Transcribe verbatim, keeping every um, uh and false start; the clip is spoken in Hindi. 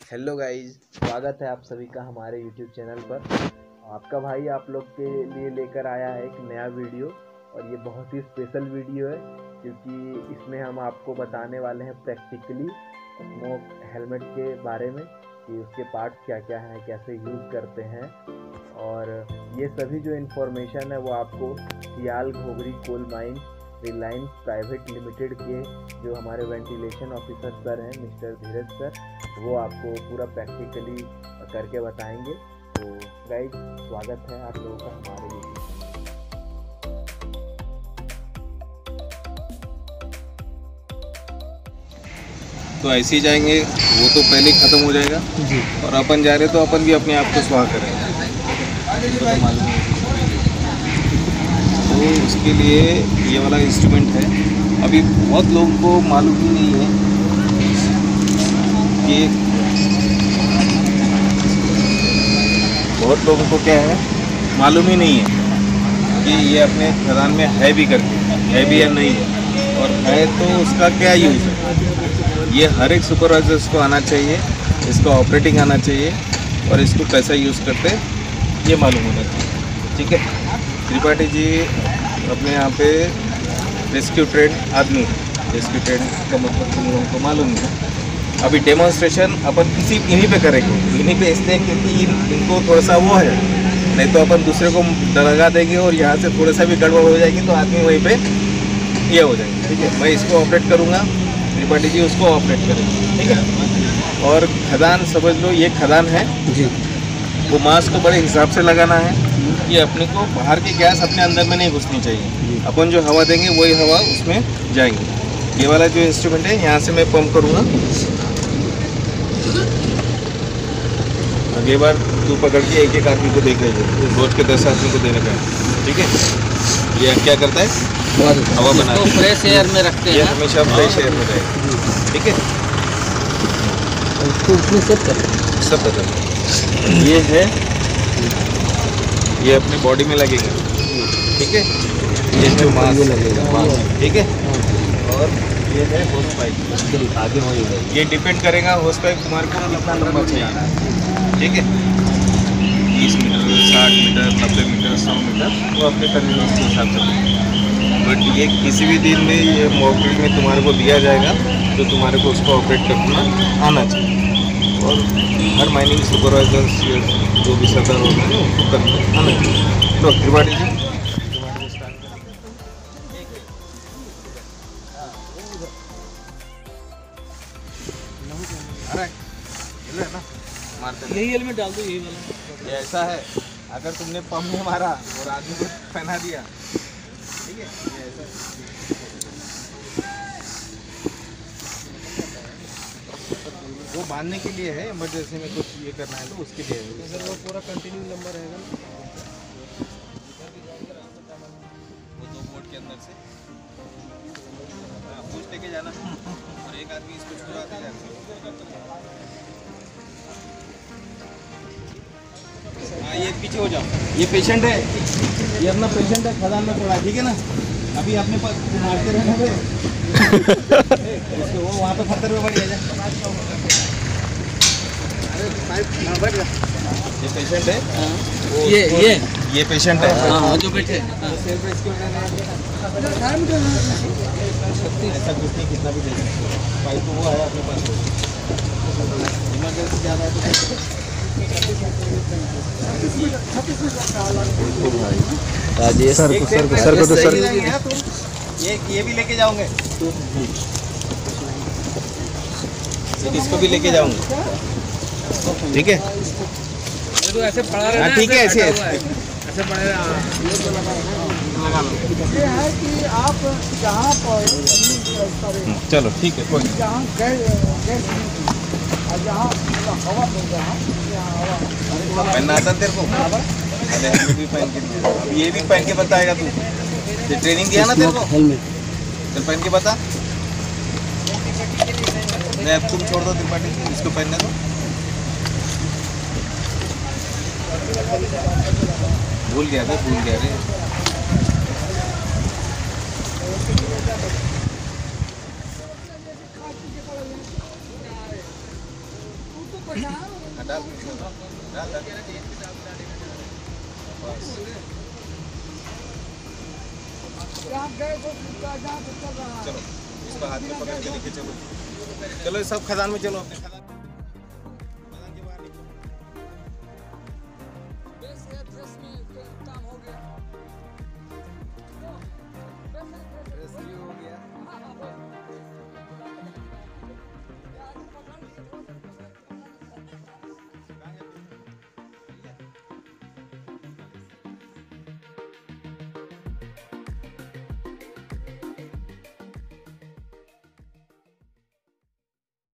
हेलो गाइज, स्वागत है आप सभी का हमारे यूट्यूब चैनल पर। आपका भाई आप लोग के लिए लेकर आया है एक नया वीडियो, और ये बहुत ही स्पेशल वीडियो है क्योंकि इसमें हम आपको बताने वाले हैं प्रैक्टिकली स्मोक हेलमेट के बारे में कि उसके पार्ट्स क्या क्या हैं, कैसे यूज़ करते हैं। और ये सभी जो इन्फॉर्मेशन है वो आपको Siyal Ghogri coal mine Reliance private limited के जो हमारे वेंटिलेशन ऑफिसर सर हैं मिस्टर धीरज सर, वो आपको पूरा प्रैक्टिकली करके बताएंगे। तो गाइस, स्वागत है आप लोगों का हमारे यूट्यूब चैनल। तो ऐसे ही जाएंगे, वो तो पहले ही ख़त्म हो जाएगा जी। और अपन जा रहे तो अपन भी अपने आप को स्वाह करेंगे, तो मालूम है। तो उसके लिए ये वाला इंस्ट्रूमेंट है। अभी बहुत लोगों को मालूम ही नहीं है कि बहुत लोगों को क्या है, मालूम ही नहीं है कि ये अपने खदान में है भी करके है भी या नहीं है, और है तो उसका क्या यूज़ है। ये हर एक सुपरवाइजर्स को आना चाहिए, इसको ऑपरेटिंग आना चाहिए, और इसको कैसा यूज़ करते ये मालूम होना चाहिए। ठीक है, त्रिपाठी जी अपने यहाँ पे रेस्क्यू ट्रेन आदमी, रेस्क्यू ट्रेन का मतलब तुम लोगों को मालूम है। अभी डेमोन्स्ट्रेशन अपन किसी इन्हीं पे करेंगे, इन्हीं पे इसलिए क्योंकि इन, इनको थोड़ा सा वो है, नहीं तो अपन दूसरे को लगा देंगे और यहाँ से थोड़ा सा भी गड़बड़ हो जाएगी तो आदमी वहीं पे ये हो जाएंगे। ठीक है, मैं इसको ऑपरेट करूँगा, त्रिपाठी जी उसको ऑपरेट करेंगे। ठीक है, और खदान समझ लो ये खदान है जी। वो मास्क को बड़े हिसाब से लगाना है, ये अपने को बाहर की गैस अपने अंदर में नहीं घुसनी चाहिए। अपन जो हवा देंगे वही हवा उसमें जाएंगे। ये वाला जो इंस्ट्रूमेंट है, यहाँ से मैं पंप करूँगा। अगली बार तू पकड़ के एक एक आदमी को देख लीजिए, रोज के दस आदमी को देने का है। ठीक है, ये क्या करता है, हवा बना तो फ्रेश एयर में रखते हैं, हमेशा फ्रेश एयर हो जाएगा। ठीक है, सब बदल ये है, ये अपने बॉडी में लगेगा। ठीक है, ये जो मास्क लगेगा, ठीक है। और ये है होस पाइप, आगे हो जाएगा। ये डिपेंड करेगा होस पाइप तुम्हारे को कितना लंबा चाहिए। ठीक है, तीस मीटर, साठ मीटर, नब्बे मीटर, सौ मीटर, वो अपने कन्वीनियंस के हिसाब से। बट ये किसी भी दिन में ये मॉक में तुम्हारे को दिया जाएगा तो तुम्हारे को उसको ऑपरेट करना आना चाहिए। और हर माइनिंग सुपरवाइजर्स जो भी सदर होगा उनको करना आना चाहिए। तो त्रिपाठी जी यही हेलमेट डाल दो, यही वाला। ये ऐसा है, अगर तुमने पंप में मारा और आदमी को पहना दिया, ठीक है, ये ऐसा वो बांधने के लिए है, इमरजेंसी में कुछ ये करना है तो उसके लिए है। सर वो पूरा कंटिन्यू नंबर रहेगा ना, वो दो बोर्ड के अंदर से पूछ लेके जाना और एक आदमी इसको छुड़ाते जाना। हाँ, ये पीछे हो जाओ, ये पेशेंट है, ये अपना पेशेंट है, खदान में पड़ा। ठीक है ना, अभी अपने पास मारते रहना है इसको, वो वहाँ पे पत्थर में बढ़ जाए। ये पेशेंट है, ये ये ये पेशेंट है, हाँ जो बैठे ऐसा कुछ नहीं, कितना भी दे सकते। पाइप तो वो है अपने पास, इमरजेंसी ज़्यादा है तो राजेश सर को सर को सर को तो सर ये ये भी लेके जाऊंगे, इसको भी लेके जाऊंगा। ठीक है, तो ऐसे पड़ा रहना, ठीक है, ऐसे ऐसे पड़ा रहना। ये है कि आप जहाँ पर चलो ठीक है, कोई जहाँ गैस और जहाँ हवा मिल रहा हवा पहनना आता तेरे को, अरे भी पहन के दिया। अब ये भी पहन के बताएगा तू, ये ट्रेनिंग दिया ना तेरे को, चल पहन के बता। नहीं अब तुम छोड़ दो त्रिपाठी, इसको पहनने दो। भूल गया था, भूल गया रे। पैसा हाँ, डाल इसमें डाल डाल डाल। बस आप गए तो जहाँ पे चल रहा है चलो इसको हाथ में पकड़ के लेके चलो, चलो सब खदान में चलो अपने खदान।